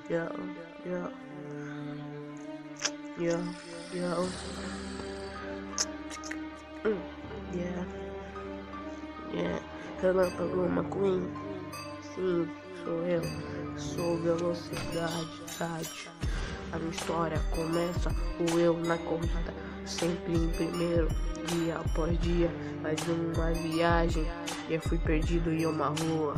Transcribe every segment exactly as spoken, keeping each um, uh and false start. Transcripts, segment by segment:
Yo, yo, yo, yo. Hum, yeah, yeah. Relâmpago McQueen. Sim, sou eu. Sou velocidade, rádio. A minha história começa o eu na corrida, sempre em primeiro, dia após dia. Mais uma viagem, eu fui perdido em uma rua.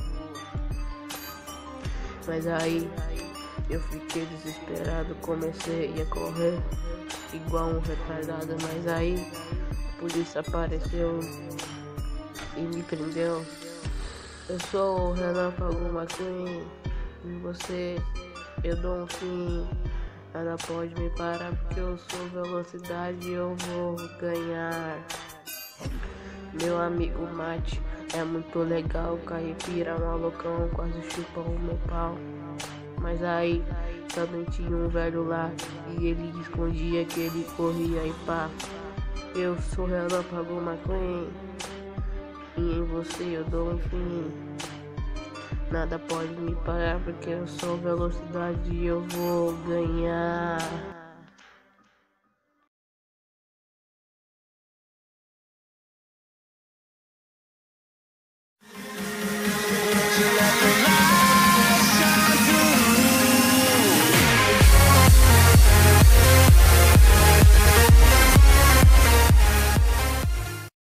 Mas aí eu fiquei desesperado, comecei a correr igual um retardado. Mas aí a polícia apareceu e me prendeu. Eu sou o Relâmpago McQueen, e você, eu dou um fim. Nada pode me parar porque eu sou velocidade e eu vou ganhar. Meu amigo Mate é muito legal, caipira, malucão, quase chupa o meu pau. Mas aí também tinha um velho lá e ele escondia que ele corria e pá. Eu sou Relâmpago McQueen e em você eu dou um fim. Nada pode me parar porque eu sou velocidade e eu vou ganhar.